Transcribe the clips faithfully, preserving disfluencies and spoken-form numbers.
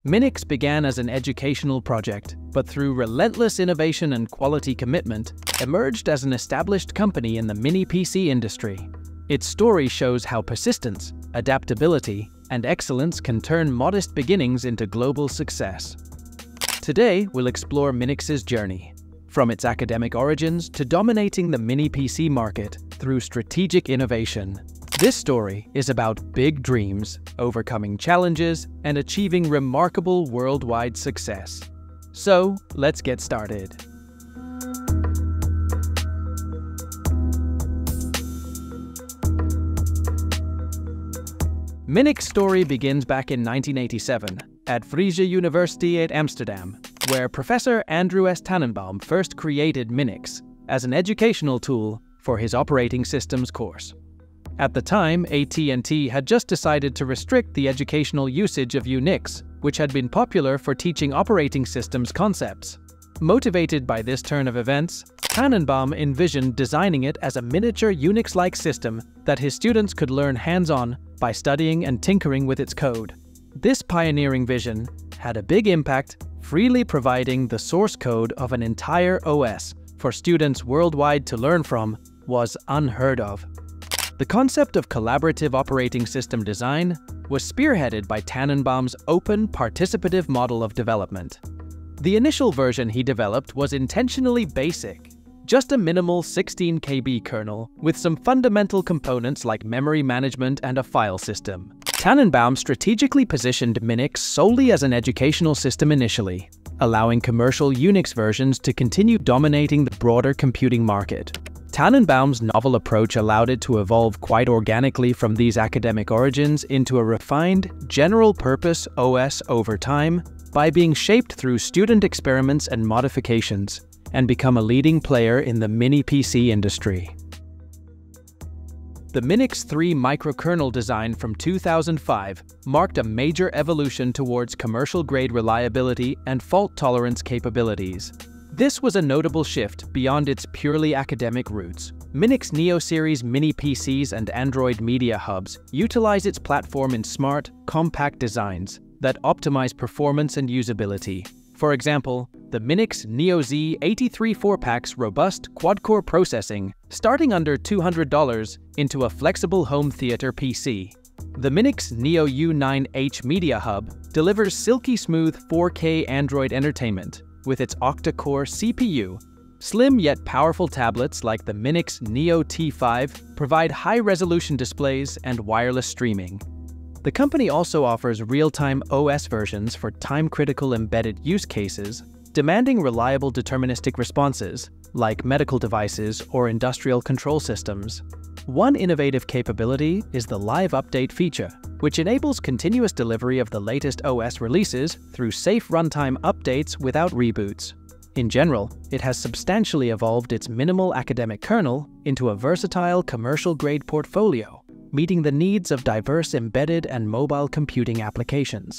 Minix began as an educational project, but through relentless innovation and quality commitment, emerged as an established company in the mini P C industry. Its story shows how persistence, adaptability, and excellence can turn modest beginnings into global success. Today, we'll explore Minix's journey, from its academic origins to dominating the mini P C market through strategic innovation. This story is about big dreams, overcoming challenges, and achieving remarkable worldwide success. So, let's get started. Minix's story begins back in nineteen eighty-seven at Vrije University at Amsterdam, where Professor Andrew S. Tannenbaum first created Minix as an educational tool for his operating systems course. At the time, A T and T had just decided to restrict the educational usage of Unix, which had been popular for teaching operating systems concepts. Motivated by this turn of events, Tannenbaum envisioned designing it as a miniature Unix-like system that his students could learn hands-on by studying and tinkering with its code. This pioneering vision had a big impact, freely providing the source code of an entire O S for students worldwide to learn from was unheard of. The concept of collaborative operating system design was spearheaded by Tannenbaum's open, participative model of development. The initial version he developed was intentionally basic, just a minimal sixteen K B kernel with some fundamental components like memory management and a file system. Tannenbaum strategically positioned Minix solely as an educational system initially, allowing commercial Unix versions to continue dominating the broader computing market. Tannenbaum's novel approach allowed it to evolve quite organically from these academic origins into a refined, general-purpose O S over time by being shaped through student experiments and modifications, and become a leading player in the mini P C industry. The Minix three microkernel design from two thousand five marked a major evolution towards commercial-grade reliability and fault tolerance capabilities. This was a notable shift beyond its purely academic roots. Minix Neo series mini P Cs and Android media hubs utilize its platform in smart, compact designs that optimize performance and usability. For example, the Minix Neo Z eighty-three four packs robust quad-core processing, starting under two hundred dollars, into a flexible home theater P C. The Minix Neo U nine H Media Hub delivers silky smooth four K Android entertainment with its octa-core C P U. Slim yet powerful tablets like the Minix Neo T five provide high-resolution displays and wireless streaming. The company also offers real-time O S versions for time-critical embedded use cases, demanding reliable deterministic responses, like medical devices or industrial control systems. One innovative capability is the Live Update feature, which enables continuous delivery of the latest O S releases through safe runtime updates without reboots. In general, it has substantially evolved its minimal academic kernel into a versatile commercial-grade portfolio, meeting the needs of diverse embedded and mobile computing applications.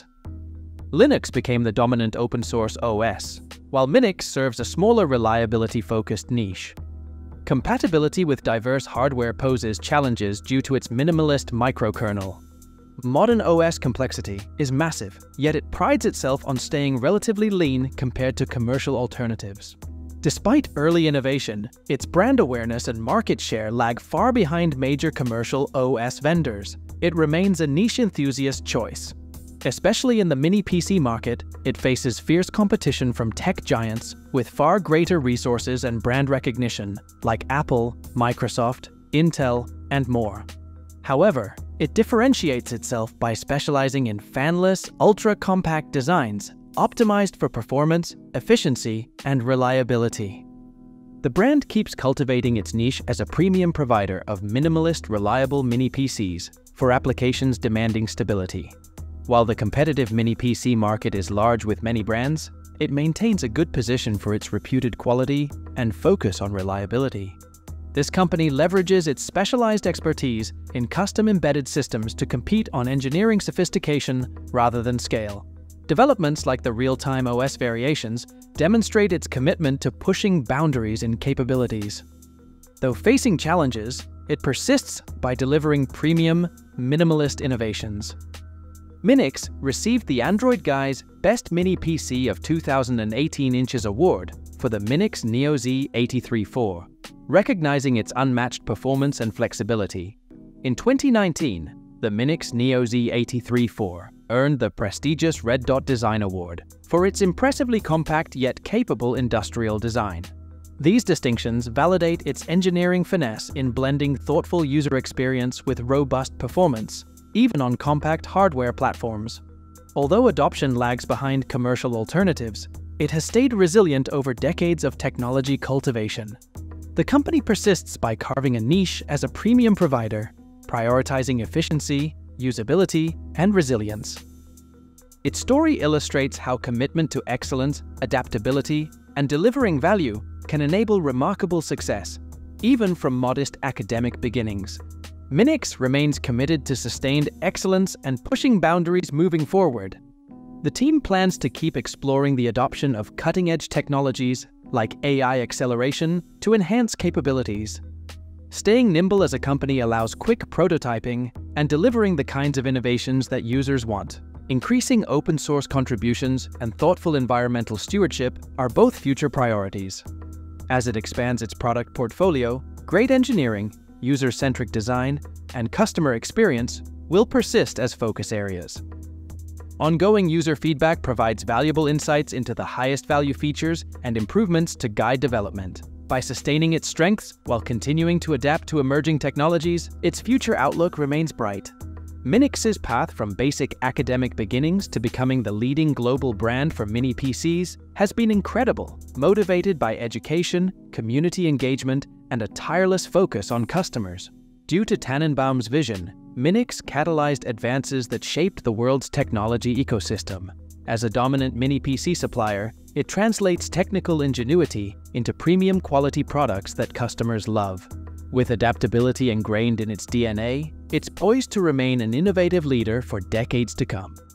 Linux became the dominant open-source O S, while Minix serves a smaller reliability-focused niche. Compatibility with diverse hardware poses challenges due to its minimalist microkernel. Modern O S complexity is massive, yet it prides itself on staying relatively lean compared to commercial alternatives. Despite early innovation, its brand awareness and market share lag far behind major commercial O S vendors. It remains a niche enthusiast choice. Especially in the mini P C market, it faces fierce competition from tech giants with far greater resources and brand recognition, like Apple, Microsoft, Intel, and more. However, it differentiates itself by specializing in fanless, ultra-compact designs, optimized for performance, efficiency, and reliability. The brand keeps cultivating its niche as a premium provider of minimalist, reliable mini P Cs for applications demanding stability. While the competitive mini P C market is large with many brands, it maintains a good position for its reputed quality and focus on reliability. This company leverages its specialized expertise in custom embedded systems to compete on engineering sophistication rather than scale. Developments like the real-time O S variations demonstrate its commitment to pushing boundaries in capabilities. Though facing challenges, it persists by delivering premium, minimalist innovations. Minix received the Android Guy's Best Mini P C of two thousand eighteen Inches award for the Minix Neo Z eighty-three four, recognizing its unmatched performance and flexibility. In twenty nineteen, the Minix Neo Z eighty-three four earned the prestigious Red Dot Design Award for its impressively compact yet capable industrial design. These distinctions validate its engineering finesse in blending thoughtful user experience with robust performance, even on compact hardware platforms. Although adoption lags behind commercial alternatives, it has stayed resilient over decades of technology cultivation. The company persists by carving a niche as a premium provider, prioritizing efficiency, usability, and resilience. Its story illustrates how commitment to excellence, adaptability, and delivering value can enable remarkable success, even from modest academic beginnings. Minix remains committed to sustained excellence and pushing boundaries moving forward. The team plans to keep exploring the adoption of cutting-edge technologies like A I acceleration to enhance capabilities. Staying nimble as a company allows quick prototyping and delivering the kinds of innovations that users want. Increasing open-source contributions and thoughtful environmental stewardship are both future priorities. As it expands its product portfolio, great engineering, user-centric design, and customer experience will persist as focus areas. Ongoing user feedback provides valuable insights into the highest value features and improvements to guide development. By sustaining its strengths while continuing to adapt to emerging technologies, its future outlook remains bright. Minix's path from basic academic beginnings to becoming the leading global brand for mini P Cs has been incredible, motivated by education, community engagement, and a tireless focus on customers. Due to Tannenbaum's vision, Minix catalyzed advances that shaped the world's technology ecosystem. As a dominant mini P C supplier, it translates technical ingenuity into premium quality products that customers love. With adaptability ingrained in its D N A, it's poised to remain an innovative leader for decades to come.